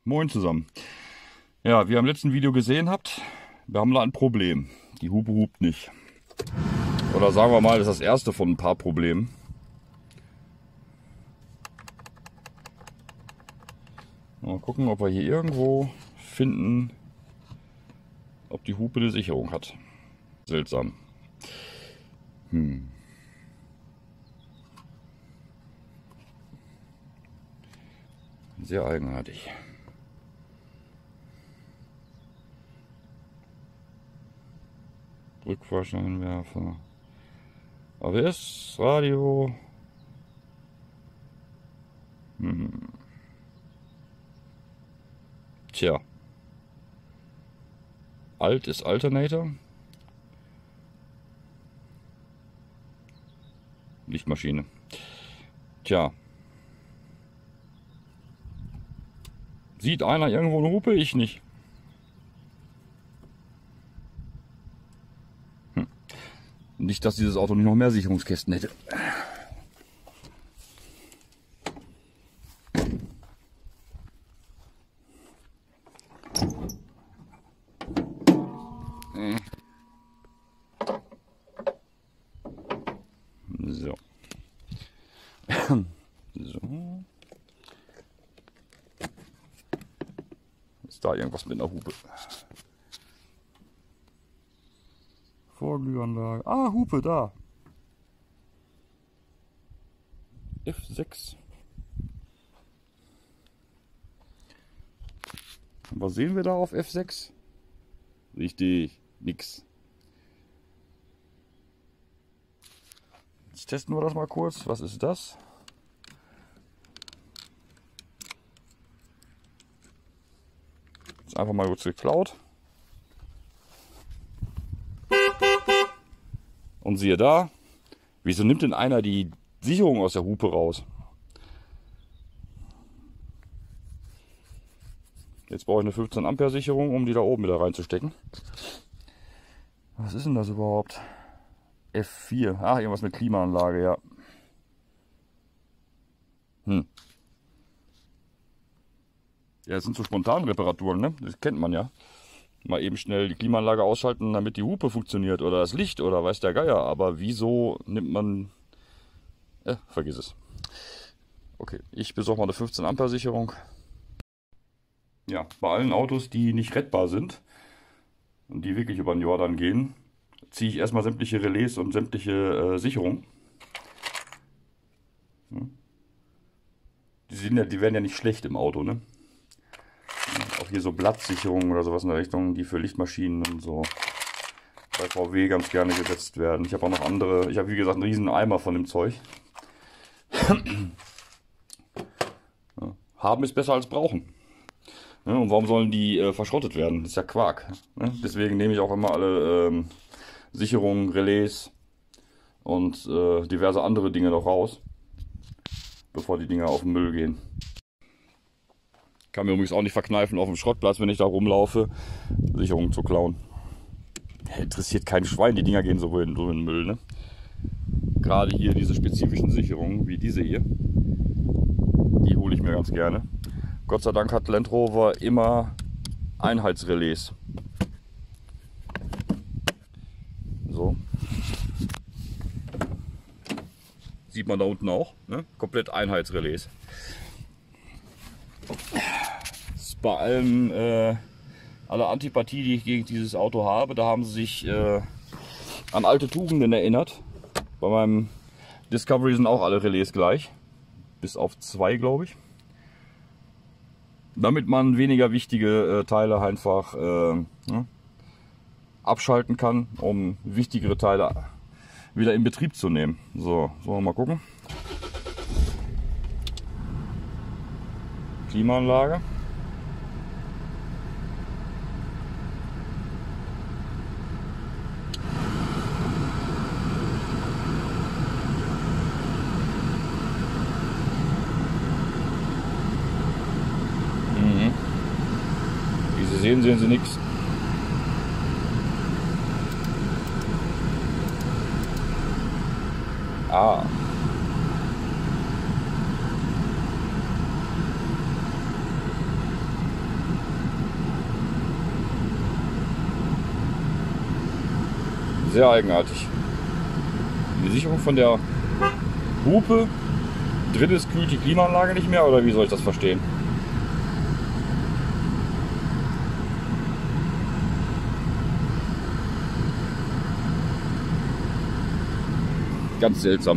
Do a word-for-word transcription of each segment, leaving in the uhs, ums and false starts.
Moin zusammen. Ja, wie ihr im letzten Video gesehen habt, wir haben da ein Problem. Die Hupe hupt nicht. Oder sagen wir mal, das ist das erste von ein paar Problemen. Mal gucken, ob wir hier irgendwo finden, ob die Hupe eine Sicherung hat. Seltsam. Hm. Sehr eigenartig. Rückfahrscheinwerfer. A B S, Radio. Hm. Tja. Alt ist Alternator. Lichtmaschine. Tja. Sieht einer irgendwo eine Hupe? Ich nicht. Hm. Nicht, dass dieses Auto nicht noch mehr Sicherungskästen hätte. So. So. Ist da irgendwas mit einer Hupe? Vorglühanlage. Ah, Hupe da. F sechs. Was sehen wir da auf F sechs? Richtig, nix. Jetzt testen wir das mal kurz. Was ist das? Jetzt einfach mal kurz geklaut. Und siehe da, wieso nimmt denn einer die Sicherung aus der Hupe raus? Jetzt brauche ich eine fünfzehn Ampere Sicherung, um die da oben wieder reinzustecken. Was ist denn das überhaupt? F vier. Ach, irgendwas mit Klimaanlage, ja. Hm. Ja, das sind so spontane Reparaturen, ne? Das kennt man ja. Mal eben schnell die Klimaanlage ausschalten, damit die Hupe funktioniert oder das Licht oder weiß der Geier. Aber wieso nimmt man... Äh, vergiss es. Okay, ich besorge mal eine fünfzehn Ampere Sicherung. Ja, bei allen Autos, die nicht rettbar sind und die wirklich über den Jordan gehen, ziehe ich erstmal sämtliche Relais und sämtliche äh, Sicherungen. Hm. Die, sind ja, die werden ja nicht schlecht im Auto, ne? Auch hier so Blattsicherungen oder sowas in der Richtung, die für Lichtmaschinen und so bei V W ganz gerne gesetzt werden. Ich habe auch noch andere, ich habe wie gesagt einen riesen Eimer von dem Zeug. Ja. Haben ist besser als brauchen. Ja, und warum sollen die äh, verschrottet werden? Das ist ja Quark. Ne? Deswegen nehme ich auch immer alle ähm, Sicherungen, Relais und äh, diverse andere Dinge noch raus, bevor die Dinger auf den Müll gehen. Kann mir übrigens auch nicht verkneifen, auf dem Schrottplatz, wenn ich da rumlaufe, Sicherungen zu klauen. Interessiert kein Schwein, die Dinger gehen so in, so in den Müll. Ne? Gerade hier diese spezifischen Sicherungen, wie diese hier, die hole ich mir ganz gerne. Gott sei Dank hat Land Rover immer Einheitsrelais. So. Sieht man da unten auch, ne? Komplett Einheitsrelais. Das ist bei allem, äh, aller Antipathie, die ich gegen dieses Auto habe, da haben sie sich äh, an alte Tugenden erinnert. Bei meinem Discovery sind auch alle Relais gleich. Bis auf zwei, glaube ich. Damit man weniger wichtige äh, Teile einfach äh, ne, abschalten kann, um wichtigere Teile wieder in Betrieb zu nehmen. So, sollen wir mal gucken. Klimaanlage. Mhm. Wie Sie sehen, sehen Sie nichts. Ah. Sehr eigenartig. Die Sicherung von der Hupe, drin ist, kühlt die Klimaanlage nicht mehr, oder wie soll ich das verstehen? Ganz seltsam.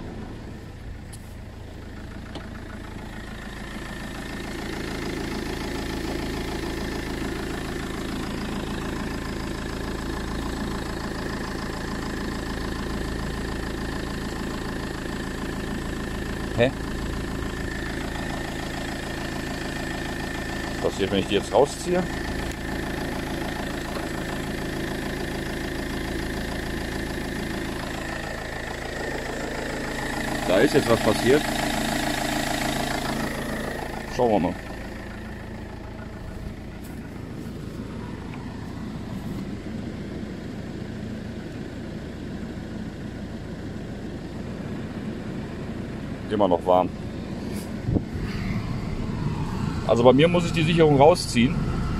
Hä? Was passiert, wenn ich die jetzt rausziehe? Da ist jetzt was passiert. Schauen wir mal. Immer noch warm. Also bei mir muss ich die Sicherung rausziehen.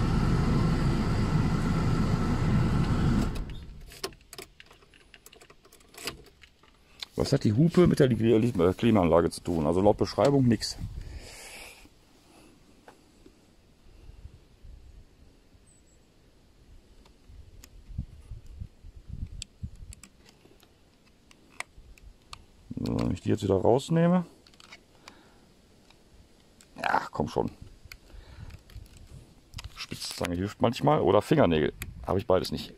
Was hat die Hupe mit der Klimaanlage zu tun? Also laut Beschreibung nichts. So, wenn ich die jetzt wieder rausnehme. Ja, komm schon. Spitzzange hilft manchmal. Oder Fingernägel. Habe ich beides nicht.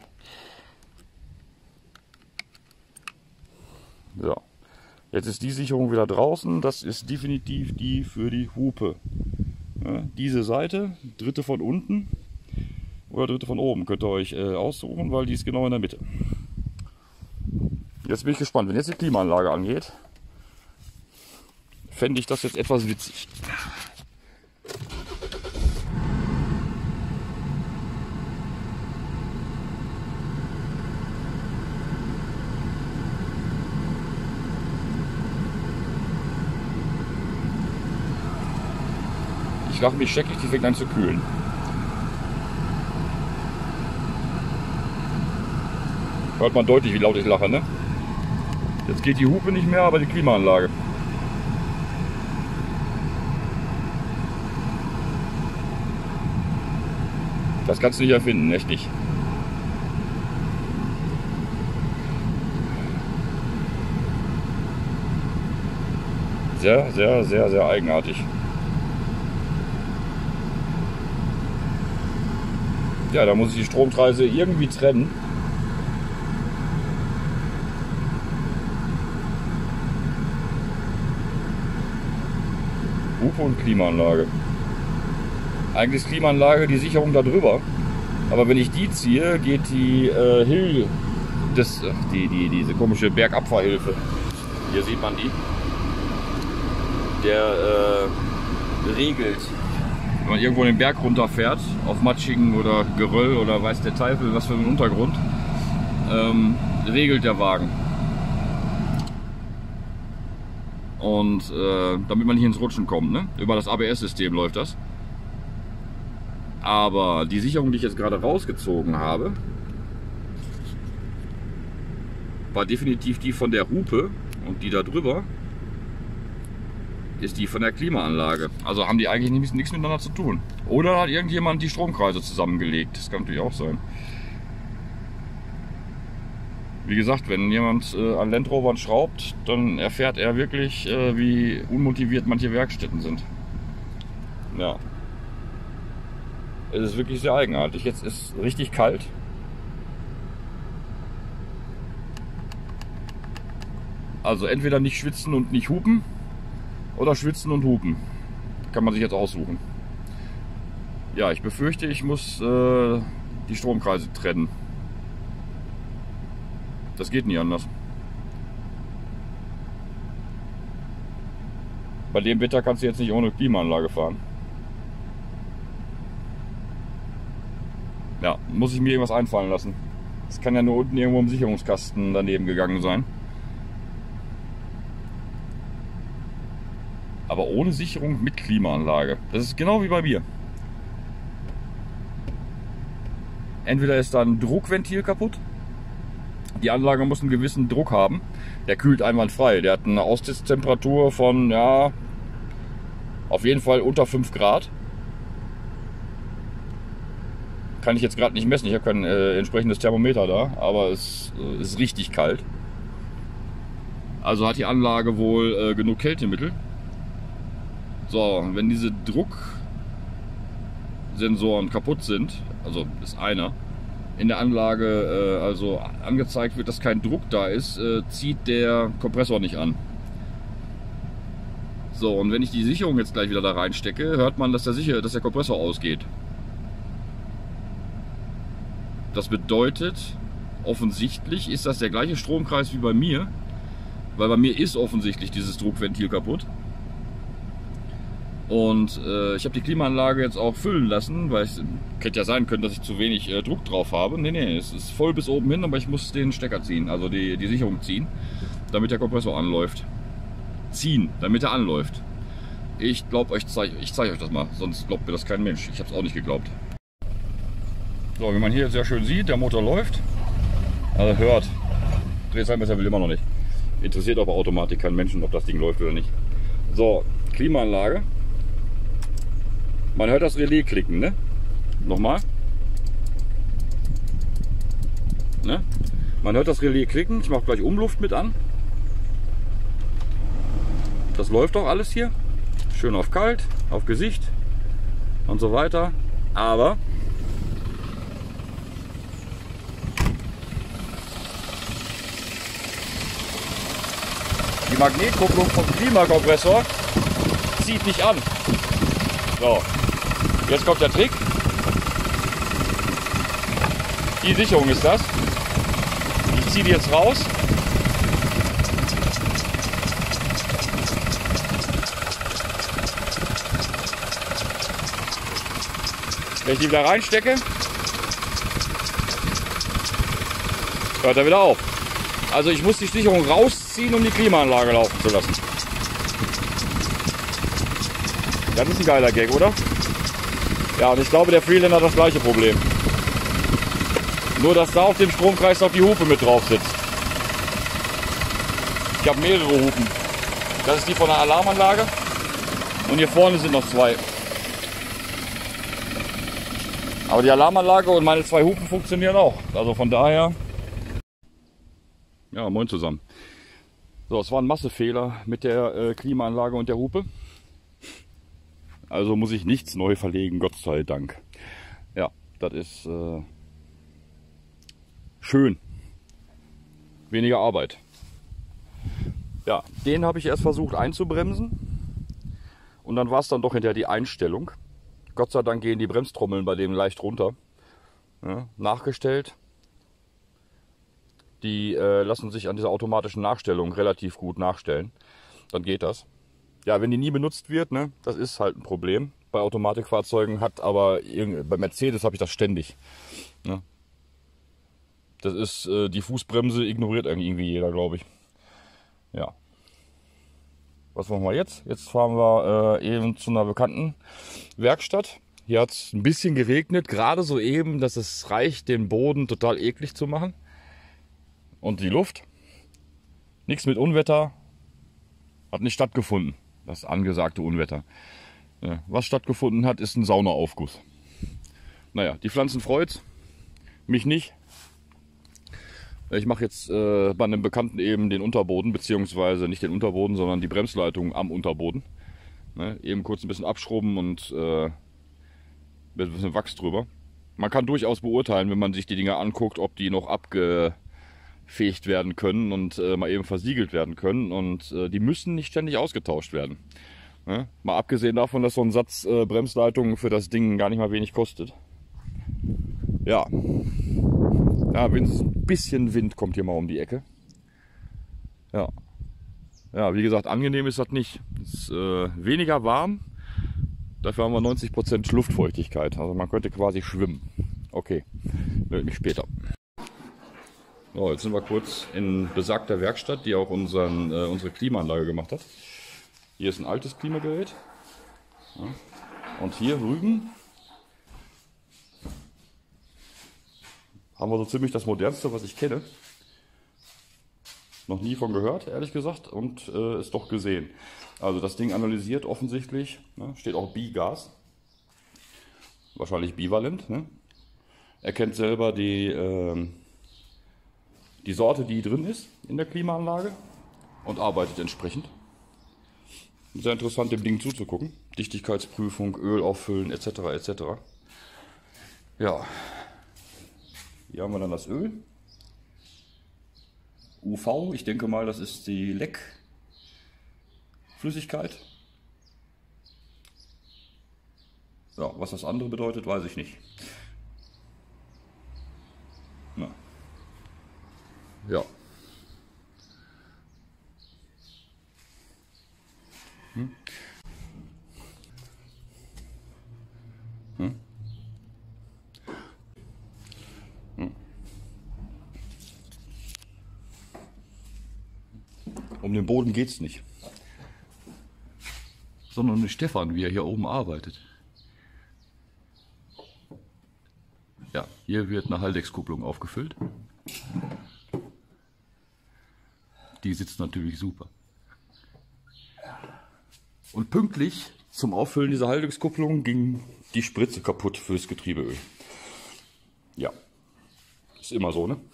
So. Jetzt ist die Sicherung wieder draußen. Das ist definitiv die für die Hupe. Ja, diese Seite, dritte von unten oder dritte von oben, könnt ihr euch äh, aussuchen, weil die ist genau in der Mitte. Jetzt bin ich gespannt, wenn jetzt die Klimaanlage angeht, fände ich das jetzt etwas witzig. Ich lache mich scheckig, die fängt an zu kühlen. Hört man deutlich, wie laut ich lache, ne? Jetzt geht die Hupe nicht mehr, aber die Klimaanlage. Das kannst du nicht erfinden, echt nicht. Sehr, sehr, sehr, sehr eigenartig. Ja, da muss ich die Stromkreise irgendwie trennen. Hupe und Klimaanlage. Eigentlich ist Klimaanlage die Sicherung da drüber. Aber wenn ich die ziehe, geht die äh, Hill, das, die, die, diese komische Bergabfahrhilfe. Hier sieht man die. Der äh, regelt, wenn man irgendwo den Berg runterfährt, auf matschigen oder Geröll oder weiß der Teufel, was für einen Untergrund, ähm, regelt der Wagen. Und äh, damit man nicht ins Rutschen kommt, ne? Über das A B S-System läuft das. Aber die Sicherung, die ich jetzt gerade rausgezogen habe, war definitiv die von der Hupe, und die da drüber ist die von der Klimaanlage. Also haben die eigentlich nichts, nichts miteinander zu tun. Oder hat irgendjemand die Stromkreise zusammengelegt. Das kann natürlich auch sein. Wie gesagt, wenn jemand äh, an Land Rovern schraubt, dann erfährt er wirklich, äh, wie unmotiviert manche Werkstätten sind. Ja. Es ist wirklich sehr eigenartig. Jetzt ist richtig kalt. Also entweder nicht schwitzen und nicht hupen, oder schwitzen und hupen. Kann man sich jetzt aussuchen. Ja, ich befürchte, ich muss äh, die Stromkreise trennen. Das geht nie anders. Bei dem Wetter kannst du jetzt nicht ohne Klimaanlage fahren. Ja, muss ich mir irgendwas einfallen lassen. Das kann ja nur unten irgendwo im Sicherungskasten daneben gegangen sein. Aber ohne Sicherung mit Klimaanlage. Das ist genau wie bei mir. Entweder ist da ein Druckventil kaputt Die Anlage muss einen gewissen Druck haben. Der kühlt einwandfrei. Der hat eine Aussichtstemperatur von, ja, auf jeden Fall unter fünf Grad. Kann ich jetzt gerade nicht messen. Ich habe kein äh, entsprechendes Thermometer da, aber es äh, ist richtig kalt. Also hat die Anlage wohl äh, genug Kältemittel. So, wenn diese Drucksensoren kaputt sind, also ist einer, in der Anlage äh, also angezeigt wird, dass kein Druck da ist, äh, zieht der Kompressor nicht an. So, und wenn ich die Sicherung jetzt gleich wieder da reinstecke, hört man, dass der, Sicher dass der Kompressor ausgeht. Das bedeutet, offensichtlich ist das der gleiche Stromkreis wie bei mir, weil bei mir ist offensichtlich dieses Druckventil kaputt. Und äh, ich habe die Klimaanlage jetzt auch füllen lassen, weil es hätte ja sein können, dass ich zu wenig äh, Druck drauf habe. Nee, nee, es ist voll bis oben hin, aber ich muss den Stecker ziehen, also die, die Sicherung ziehen, damit der Kompressor anläuft. Ziehen, damit er anläuft. Ich glaube, ich zeige ich zeig euch das mal, sonst glaubt mir das kein Mensch. Ich habe es auch nicht geglaubt. So, wie man hier sehr schön sieht, der Motor läuft. Also hört. Drehzahlmesser will immer noch nicht. Interessiert aber Automatik keinen Menschen, ob das Ding läuft oder nicht. So, Klimaanlage. Man hört das Relais klicken, ne? Nochmal. Ne? Man hört das Relais klicken. Ich mache gleich Umluft mit an. Das läuft auch alles hier. Schön auf kalt, auf Gesicht und so weiter. Aber die Magnetkupplung vom Klimakompressor zieht nicht an. So, jetzt kommt der Trick. Die Sicherung ist das. Ich ziehe die jetzt raus. Wenn ich die wieder reinstecke, hört er wieder auf. Also ich muss die Sicherung rausziehen, um die Klimaanlage laufen zu lassen. Das ist ein geiler Gag, oder? Ja, und ich glaube, der Freelander hat das gleiche Problem. Nur, dass da auf dem Stromkreis noch die Hupe mit drauf sitzt. Ich habe mehrere Hupen. Das ist die von der Alarmanlage. Und hier vorne sind noch zwei. Aber die Alarmanlage und meine zwei Hupen funktionieren auch. Also von daher... Ja, moin zusammen. So, es war ein Massefehler mit der äh, Klimaanlage und der Hupe. Also muss ich nichts neu verlegen, Gott sei Dank. Ja, das ist äh, schön. Weniger Arbeit. Ja, den habe ich erst versucht einzubremsen. Und dann war es dann doch hinterher die Einstellung. Gott sei Dank gehen die Bremstrommeln bei dem leicht runter. Ja, nachgestellt. Die äh, lassen sich an dieser automatischen Nachstellung relativ gut nachstellen. Dann geht das. Ja, wenn die nie benutzt wird, ne, das ist halt ein Problem. Bei Automatikfahrzeugen hat aber, bei Mercedes habe ich das ständig. Ne. Das ist, äh, die Fußbremse ignoriert irgendwie jeder, glaube ich. Ja. Was machen wir jetzt? Jetzt fahren wir äh, eben zu einer bekannten Werkstatt. Hier hat es ein bisschen geregnet, gerade so eben, dass es reicht, den Boden total eklig zu machen. Und die Luft. Nichts mit Unwetter. Hat nicht stattgefunden. Das angesagte Unwetter. Ja, was stattgefunden hat, ist ein Saunaaufguss. Naja, die Pflanzen freut's. Mich nicht. Ich mache jetzt äh, bei einem Bekannten eben den Unterboden, beziehungsweise nicht den Unterboden, sondern die Bremsleitung am Unterboden. Ne, eben kurz ein bisschen abschrubben und äh, mit ein bisschen Wachs drüber. Man kann durchaus beurteilen, wenn man sich die Dinger anguckt, ob die noch abgefegt werden können und äh, mal eben versiegelt werden können. Und äh, die müssen nicht ständig ausgetauscht werden. Ne? Mal abgesehen davon, dass so ein Satz äh, Bremsleitung für das Ding gar nicht mal wenig kostet. Ja. Ja, ein bisschen Wind kommt hier mal um die Ecke. Ja. Ja, wie gesagt, angenehm ist das nicht. Es ist äh, weniger warm. Dafür haben wir neunzig Prozent Luftfeuchtigkeit. Also man könnte quasi schwimmen. Okay, melde mich später. So, jetzt sind wir kurz in besagter Werkstatt, die auch unseren, äh, unsere Klimaanlage gemacht hat. Hier ist ein altes Klimagerät. Ja. Und hier drüben haben wir so ziemlich das modernste, was ich kenne. Noch nie von gehört, ehrlich gesagt, und äh, ist doch gesehen. Also das Ding analysiert offensichtlich, ne, steht auch Bigas, wahrscheinlich bivalent. Ne? Erkennt selber die, äh, die Sorte, die drin ist in der Klimaanlage und arbeitet entsprechend. Sehr interessant, dem Ding zuzugucken. Dichtigkeitsprüfung, Öl auffüllen, et cetera et cetera. Ja, hier haben wir dann das Öl. U V, ich denke mal, das ist die Leckflüssigkeit. Ja, was das andere bedeutet, weiß ich nicht. Na. Ja. Hm? Hm? Hm? Um den Boden geht es nicht, sondern um Stefan, wie er hier oben arbeitet. Ja, hier wird eine Haldex-Kupplung aufgefüllt. Die sitzt natürlich super. Und pünktlich zum Auffüllen dieser Haldex-Kupplung ging die Spritze kaputt fürs Getriebeöl. Ja, ist immer so, ne?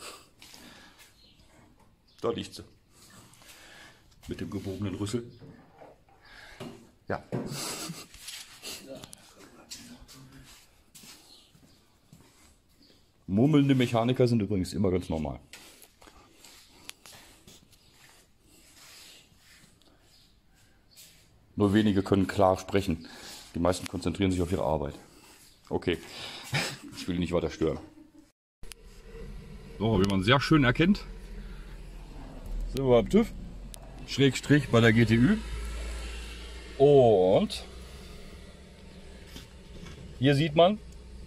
Da liegt sie. Mit dem gebogenen Rüssel. Ja. Murmelnde Mechaniker sind übrigens immer ganz normal. Nur wenige können klar sprechen. Die meisten konzentrieren sich auf ihre Arbeit. Okay, ich will nicht weiter stören. So, wie man sehr schön erkennt, sind wir beim TÜV, Schrägstrich bei der G T Ü. Und hier sieht man,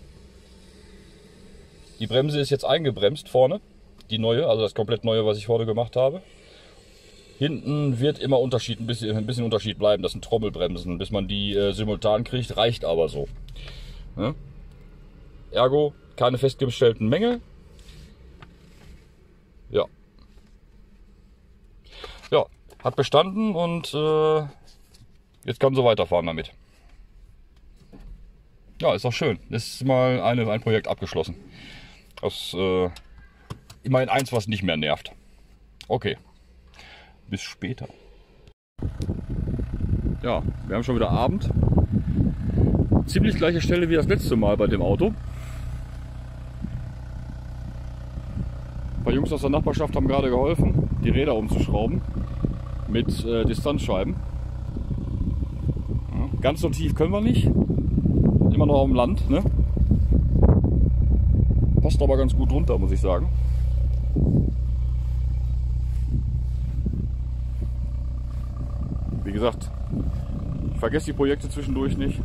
die Bremse ist jetzt eingebremst vorne, die neue, also das komplett neue, was ich vorne gemacht habe. Hinten wird immer Unterschied, ein bisschen, ein bisschen Unterschied bleiben, das sind Trommelbremsen, bis man die äh, simultan kriegt, reicht aber so. Ja? Ergo, keine festgestellten Mängel. Ja. Ja, hat bestanden und äh, jetzt kann sie weiterfahren damit. Ja, ist auch schön. Ist mal eine, ein Projekt abgeschlossen. Das äh, immerhin eins, was nicht mehr nervt. Okay. Bis später. Ja, wir haben schon wieder Abend. Ziemlich gleiche Stelle wie das letzte Mal bei dem Auto. Ein paar Jungs aus der Nachbarschaft haben gerade geholfen, die Räder umzuschrauben mit äh, Distanzscheiben. Ja, ganz so tief können wir nicht. Immer noch auf dem Land, ne? Passt aber ganz gut runter, muss ich sagen. Wie gesagt, ich vergesse die Projekte zwischendurch nicht.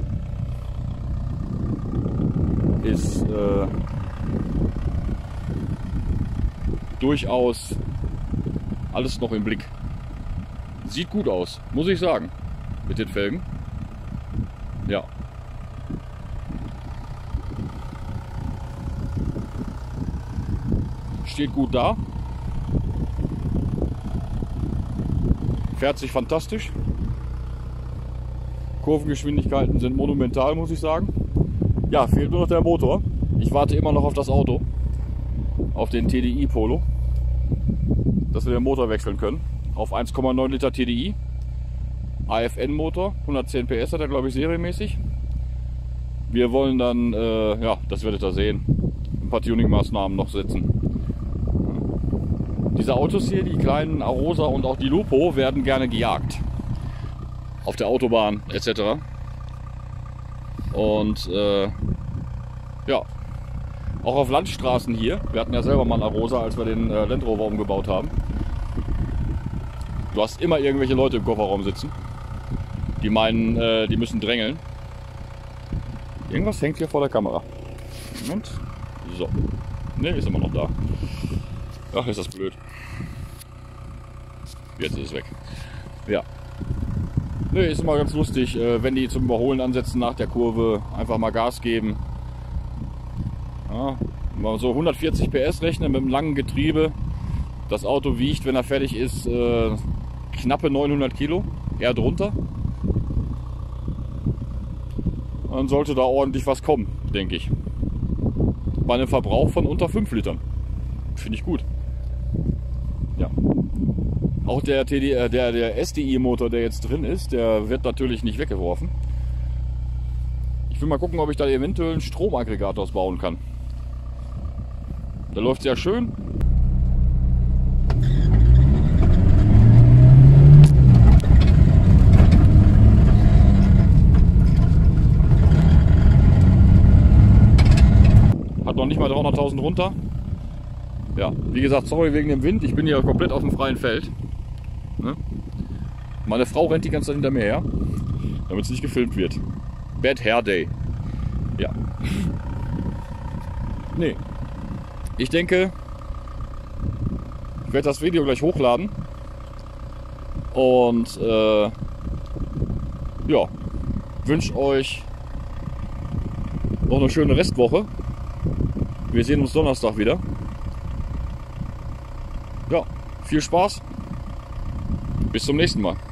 Ist äh, durchaus alles noch im Blick. Sieht gut aus, muss ich sagen, mit den Felgen. Ja. Steht gut da. Fährt sich fantastisch. Kurvengeschwindigkeiten sind monumental, muss ich sagen. Ja, fehlt nur noch der Motor. Ich warte immer noch auf das Auto. Auf den T D I Polo. Dass wir den Motor wechseln können. Auf eins Komma neun Liter T D I. A F N Motor. hundertzehn P S hat er, glaube ich, serienmäßig. Wir wollen dann, äh, ja, das werdet ihr sehen, ein paar Tuning-Maßnahmen noch setzen. Diese Autos hier, die kleinen Arosa und auch die Lupo, werden gerne gejagt. Auf der Autobahn et cetera. Und äh, ja, auch auf Landstraßen hier. Wir hatten ja selber mal einen Arosa, als wir den äh, Land Rover umgebaut haben. Du hast immer irgendwelche Leute im Kofferraum sitzen, die meinen, äh, die müssen drängeln. Irgendwas hängt hier vor der Kamera. Moment. So. Ne, ist immer noch da. Ach, ist das blöd. Jetzt ist es weg. Ja. Ne, ist immer ganz lustig, wenn die zum Überholen ansetzen nach der Kurve, einfach mal Gas geben. Ja, mal so hundertvierzig P S rechnen mit einem langen Getriebe. Das Auto wiegt, wenn er fertig ist, äh, knappe neunhundert Kilo, eher drunter. Dann sollte da ordentlich was kommen, denke ich. Bei einem Verbrauch von unter fünf Litern. Finde ich gut. Ja. Auch der, T D, äh, der, der S D I-Motor, der jetzt drin ist, der wird natürlich nicht weggeworfen. Ich will mal gucken, ob ich da eventuell einen Stromaggregat ausbauen kann. Der läuft sehr schön. Hat noch nicht mal dreihunderttausend runter. Ja, wie gesagt, sorry wegen dem Wind. Ich bin hier komplett auf dem freien Feld. Ne? Meine Frau rennt die ganze Zeit hinter mir her, damit es nicht gefilmt wird. Bad Hair Day. Ja. Nee. Ich denke, ich werde das Video gleich hochladen. Und äh, ja, wünsche euch noch eine schöne Restwoche. Wir sehen uns Donnerstag wieder. Ja, viel Spaß. Bis zum nächsten Mal.